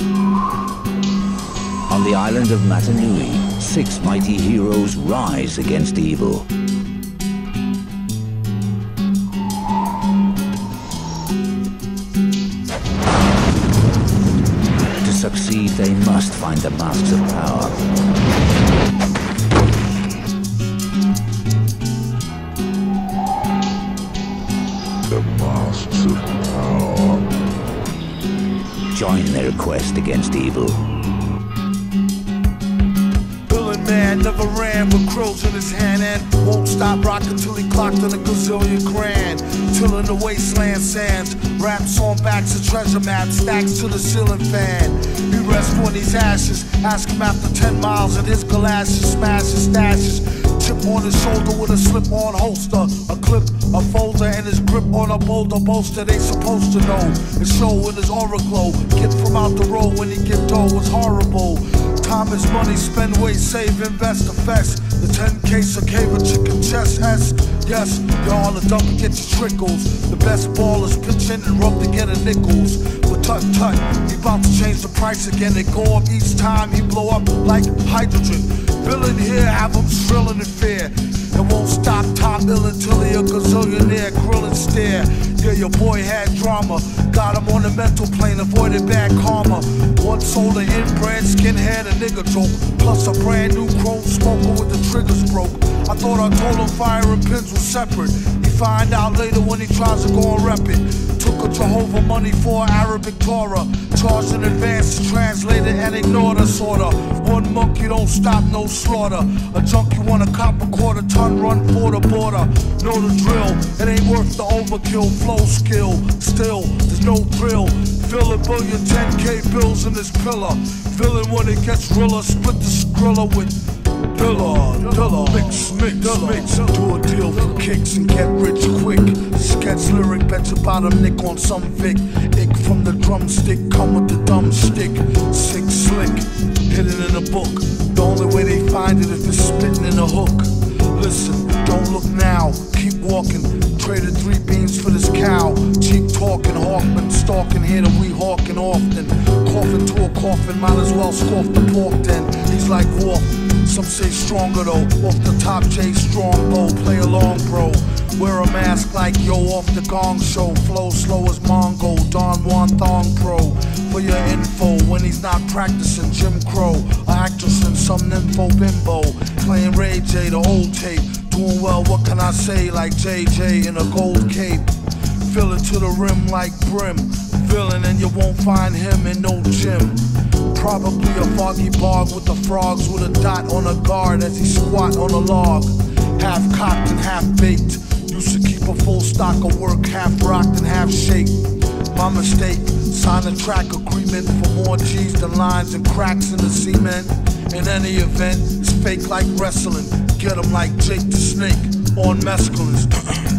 On the island of Matanui, 6 mighty heroes rise against evil. To succeed, they must find the masks of power. The masks of power. Join their quest against evil. Man never ran with crows in his hand and won't stop rocking till he clocked in a Gazzillion grand. Till in the wasteland sands, raps on backs of treasure maps, stacks to the ceiling fan. He rests on these ashes, ask him after 10 miles and his galoshes, smash his stashes. Chip on his shoulder with a slip-on holster, a clip, a folder, and his grip on a boulder bolster. They supposed to know, and show in his aura glow. Get from out the road when he get dough was horrible. Time is money, spend, wait, save, invest, affects. The 10K cicada chicken chest S. Yes, y'all are dumb to get your trickles. The best ballers pitch in and rub to get a nickels. But tut, he about to change the price again. They go up each time, he blow up like hydrogen. Villain here, have him shrilling in fear. And won't stop top ill until he a gazillionaire, grill and stare. Yeah, your boy had drama, got him on the mental plane, avoided bad karma. One sold an inbred skinhead, a nigga joke, plus a brand new chrome smoker with the triggers broke. I thought I told him fire and pins were separate. He find out later when he tries to go and rep it. Took a Jehovah money for Arabic Torah, charged in advance to translate it and ignored us order. One monkey don't stop, no slaughter. A junkie want a copper quarter ton, run for the border. Know the drill, it ain't worth the overkill. Flow skill, still, there's no thrill. Fill a billion 10K bills in this pillar. Villain when it gets realer, split the skrilla with Dilla, mix, do a deal for kicks and get rich quick. Sketch lyric, bet your bottom nick on some Vic. Ick from the drumstick, come with the dumb stick. Sick, slick, hidden in a book. The only way they find it if it's spitting in a hook. Listen, don't look now, keep walking. Traded 3 beans for this cow. Cheap talking, Hawkman, stalking here that we hawking often. Coughing to a coffin, might as well scoff the pork then. He's like Wolf. Some say stronger though, off the top J Strongbow, play along bro. Wear a mask like yo off the gong show, flow slow as Mongo, Don Juan Thong Pro. For your info, when he's not practicing Jim Crow, a actress in some nympho bimbo, playing Ray J, the old tape, doing well, what can I say, like JJ in a gold cape, fill it to the rim like brim, villain and you won't find him in no gym. Probably a foggy bog with the frogs with a dot on a guard as he squat on a log. Half cocked and half baked. Used to keep a full stock of work, half rocked and half shaped. My mistake, sign a track agreement for more G's than lines and cracks in the cement. In any event, it's fake like wrestling. Get 'em like Jake the Snake on mescaline.